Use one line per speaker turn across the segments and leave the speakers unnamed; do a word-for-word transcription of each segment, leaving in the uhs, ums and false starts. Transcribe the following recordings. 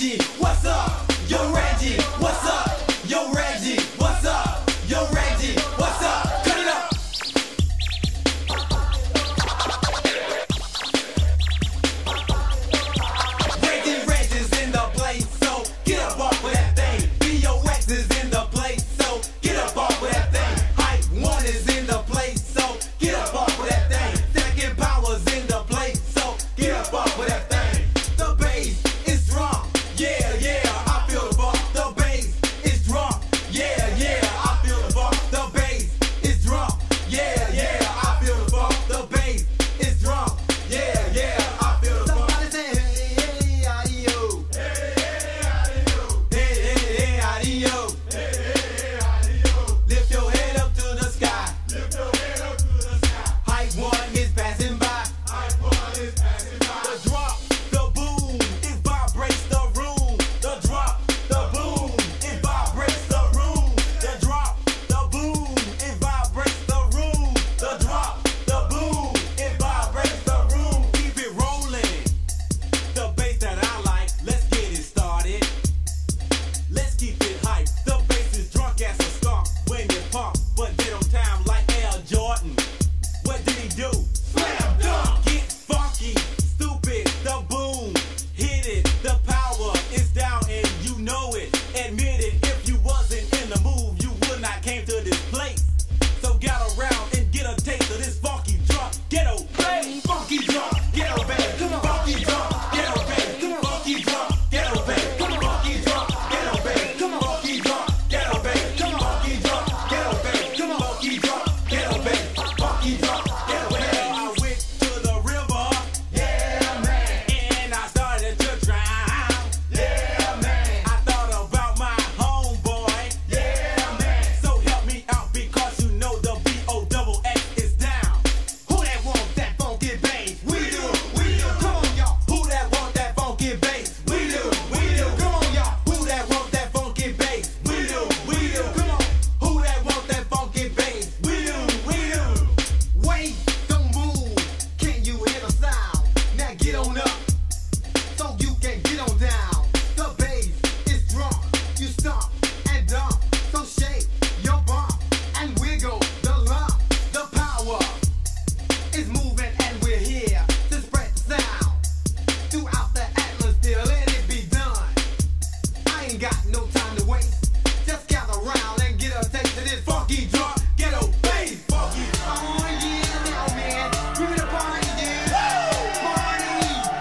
Reggie, what's up? Yo Reggie, what's up? Yo Reggie, what's up? Yo Reggie, what's up? Cut it up. Reggie Reggie's in the place, so get up off of that thing. B O X is in the place, so get up off of that thing. Hype one is in the place, so get up off of that thing. Second Power's in the place, so get up off of that thing. The bass is drunk, yeah, yeah, I feel the bump. The bass is drunk, yeah, yeah, I feel the bump. The bass is drunk, yeah, yeah, I feel the bump. The bass is drunk, yeah, yeah, I feel the bump. Somebody say hey, hey, adio. Hey, hey, adio. Hey, hey, hey, adio. Hey, hey, hey, adio. Lift your head up to the sky. Lift your head up to the sky. Hype one is passing by. Hype one is passing by. The drop, the boom, it vibrates the room. The drop, the boom, it vibrates the room. The drop, the boom, it vibrates the room. The drop, the boom, it vibrates the room. Keep it rolling. The bass that I like, let's get it started. Let's keep it hype. The bass is drunk as a skunk when you pump, but they don't time like Air Jordan. What did he do? Slam dunk. Get funky, stupid. The boom, hit it. The power is down and you know it. Admit it. If you wasn't in the move, you would not came to this place. So get around and get a taste of this funky drunk ghetto bass. Funky drunk ghetto bass. Come on. Funky drunk ghetto bass. Come on. Funky drunk ghetto bass. Come on. Funky drunk ghetto bass. Come on. Funky drunk ghetto bass. Come on. Funky drunk ghetto bass. Come on. Funky drunk ghetto bass. Funky drunk ghetto bass. Well, I went to the river, yeah man, and I started to drown, yeah man. I thought about my homeboy, yeah man. So help me out because you know the B O double X is down. Who that want that funky bass? We do, we do. Come on y'all. Who that want that funky bass? We do, we do. Come on y'all. Who that want that funky bass? We do, we do. Come on. Who that want that funky bass? We do, we do. Wait, don't move. Can you hear the sound? Now get on up so you can get on down. The bass is drunk. You stomp and dump. So shake your bump and wiggle the lump. The power is moving and we're here to spread the sound throughout the atmosphere. Let it be done. I ain't got no time to waste. Just gather round and get a taste of this funky drunk ghetto bass. Funky. Oh yeah, now man, bring the party, dude. Party.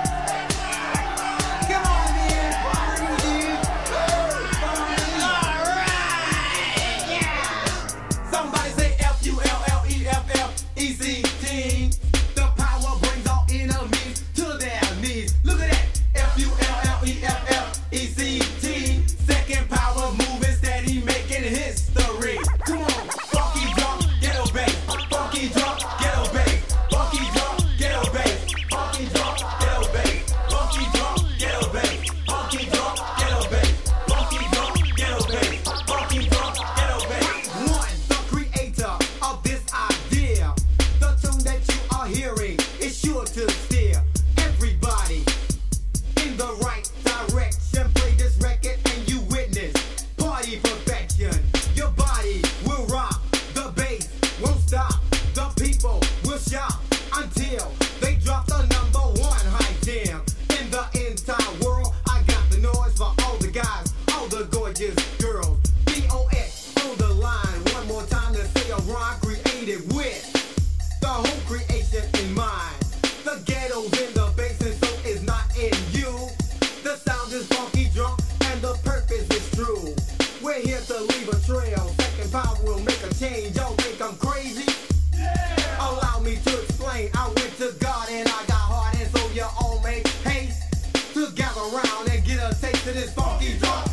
Come on, man, party, dude. Party. All right, yeah. Somebody say F U L L E F F E C T. The power brings all enemies to their knees. Look at that. F U L L E F F E C T. Second Power moving steady, making history. Come on. Funky drunk ghetto bass. Funky drunk ghetto bass. Funky drunk ghetto bass. Funky drunk ghetto bass. Funky drunk ghetto bass. Funky drunk ghetto bass. Funky drunk ghetto bass. Funky drunk ghetto bass. One, the creator of this idea. The tune that you are hearing is sure to steer everybody in the right direction. Play this record and you witness party perfection. Your body will rock, the bass won't stop. The people will shout until they drop the number one hype jam in the entire world. I got the noise for all the guys, all the gorgeous girls. B O X on the line. One more time to say a rhyme created with the whole creation in mind. The ghetto's in the bass and so is not in you. The sound is funky drunk and the purpose is true. We're here to leave a trail. Second Power will make a change. Y'all think I'm crazy? Yeah. Allow me to explain. I went to God and I got hard, and so you all make haste to gather around and get a taste of this funky drunk